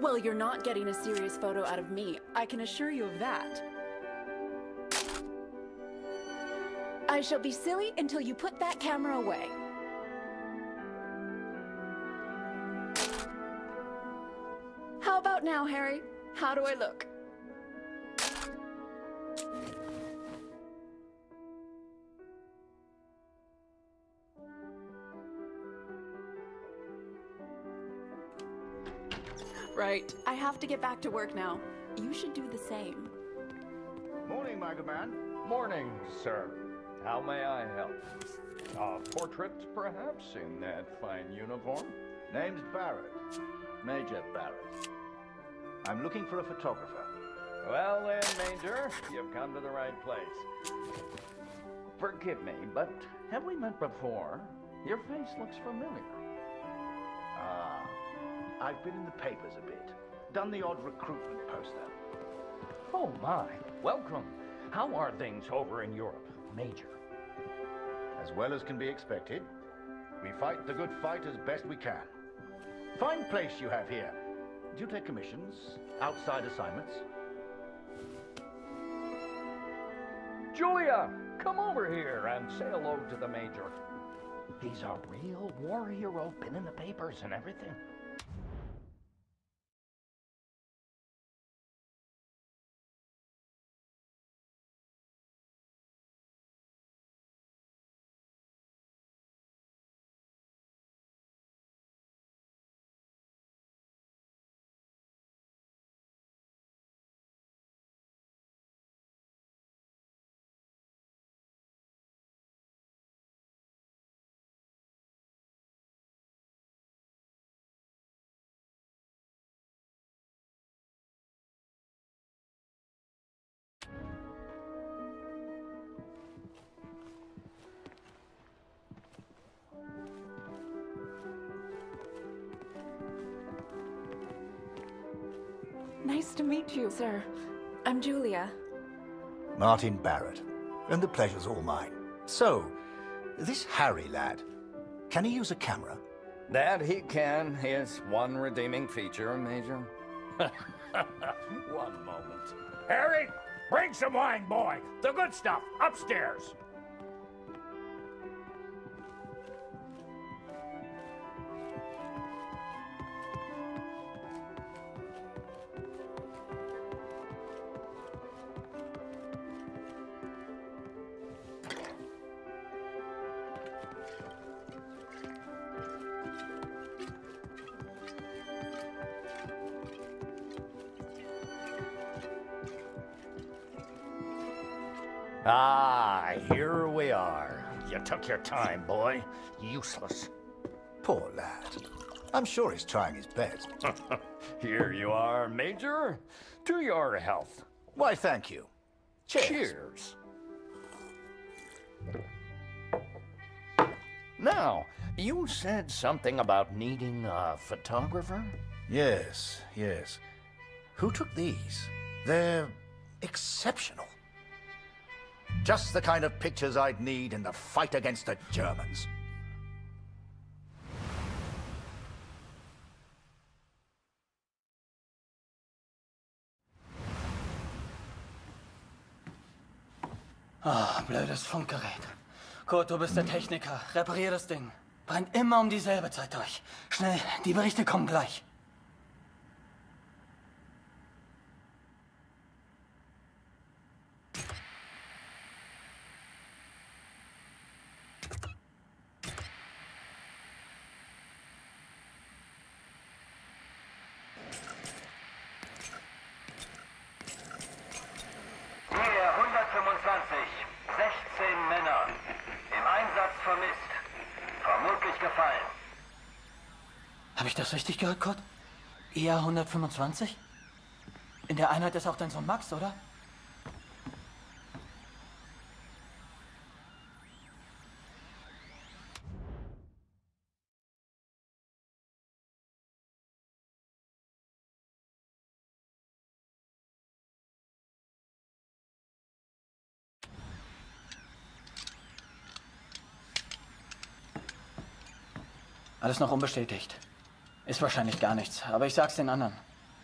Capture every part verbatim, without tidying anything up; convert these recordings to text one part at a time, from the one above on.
Well, you're not getting a serious photo out of me. I can assure you of that. I shall be silly until you put that camera away. How about now, Harry? How do I look? Right. I have to get back to work now. You should do the same. Morning, Microman. Morning, sir. How may I help? A portrait, perhaps, in that fine uniform? Name's Barrett. Major Barrett. I'm looking for a photographer. Well then, Major, you've come to the right place. Forgive me, but have we met before? Your face looks familiar. Ah, I've been in the papers a bit. Done the odd recruitment poster. Oh my, welcome. How are things over in Europe, Major? As well as can be expected. We fight the good fight as best we can. Fine place you have here. Do you take commissions? Outside assignments? Julia, come over here and say hello to the Major. He's a real war hero, been in the papers and everything. Nice to meet you, sir. I'm Julia. Martin Barrett. And the pleasure's all mine. So, this Harry lad, can he use a camera? That he can. His one redeeming feature, Major. One moment. Harry, bring some wine, boy. The good stuff, upstairs. Ah, here we are. You took your time, boy. Useless. Poor lad. I'm sure he's trying his best. Here you are, Major. To your health. Why, thank you. Cheers. Cheers. Now, you said something about needing a photographer? Yes, yes. Who took these? They're exceptional. Just the kind of pictures I'd need in the fight against the Germans. Ah, blödes Funkgerät. Kurt, du bist der Techniker. Reparier das Ding. Brennt immer um dieselbe Zeit durch. Schnell, die Berichte kommen gleich. sechzehn Männer. Im Einsatz vermisst. Vermutlich gefallen. Habe ich das richtig gehört, Kurt? Eher hundertfünfundzwanzig? In der Einheit ist auch dein Sohn Max, oder? Alles noch unbestätigt. Ist wahrscheinlich gar nichts, aber ich sag's den anderen.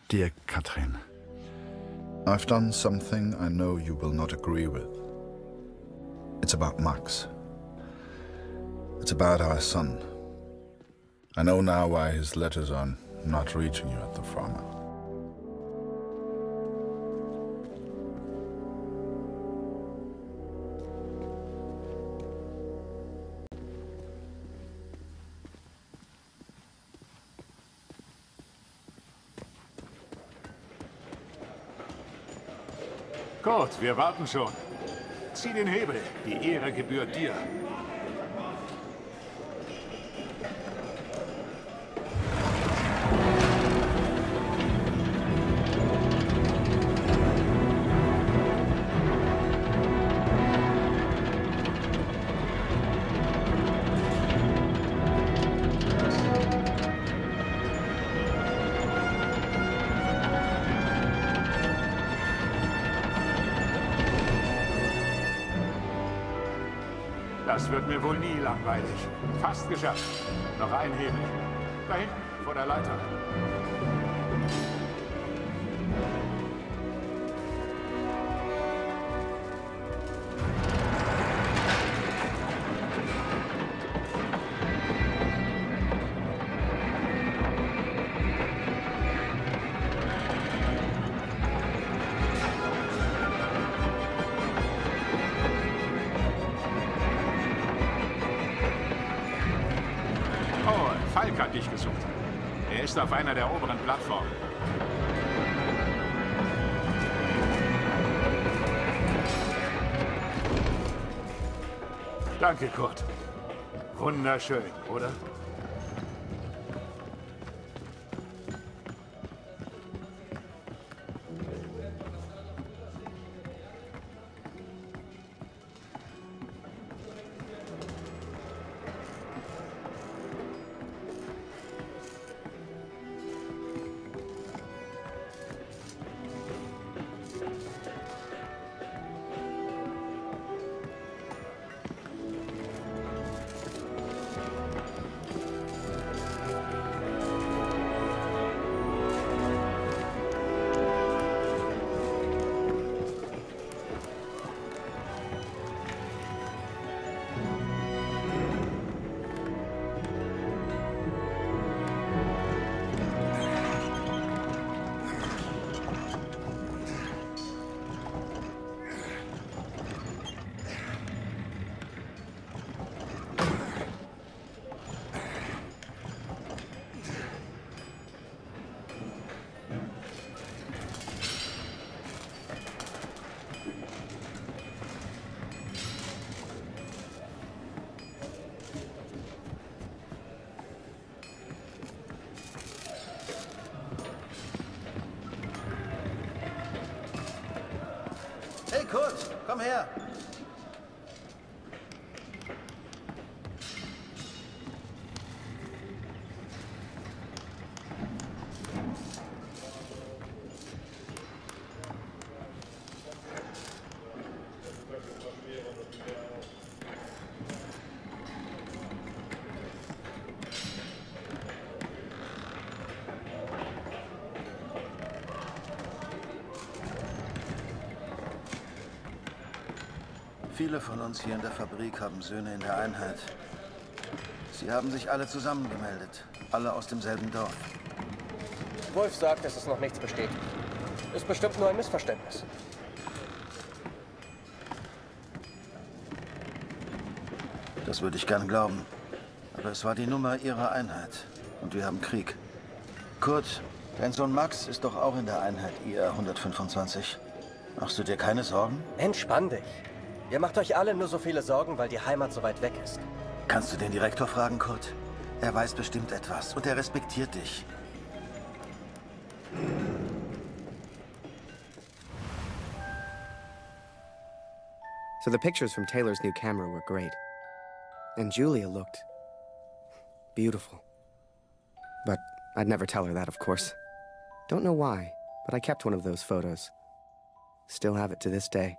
Dear Katrin, I've done something I know you will not agree with. It's about Max. It's about our son. I know now why his letters are not reaching you at the farmer. Gut, wir warten schon. Zieh den Hebel. Die Ehre gebührt dir. Das wird mir wohl nie langweilig. Fast geschafft. Noch ein Hebel. Da hinten, vor der Leiter. Falk hat dich gesucht. Er ist auf einer der oberen Plattformen. Danke, Kurt. Wunderschön, oder? Hey Kurt, komm her! Viele von uns hier in der Fabrik haben Söhne in der Einheit. Sie haben sich alle zusammengemeldet. Alle aus demselben Dorf. Wolf sagt, dass es noch nichts besteht. Ist bestimmt nur ein Missverständnis. Das würde ich gern glauben. Aber es war die Nummer ihrer Einheit. Und wir haben Krieg. Kurt, dein Sohn Max ist doch auch in der Einheit I R hundertfünfundzwanzig. Machst du dir keine Sorgen? Entspann dich. Ihr macht euch alle nur so viele Sorgen, weil die Heimat so weit weg ist. Kannst du den Direktor fragen, Kurt? Er weiß bestimmt etwas und er respektiert dich. So the pictures from Taylor's new camera were great. And Julia looked beautiful. But I'd never tell her that, of course. Don't know why, but I kept one of those photos. Still have it to this day.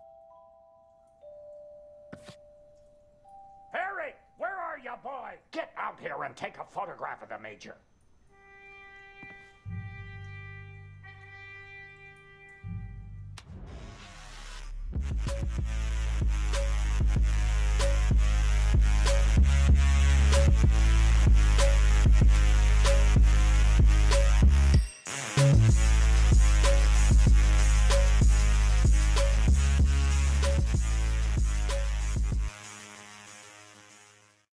Harry, where are you, boy? Get out here and take a photograph of the Major.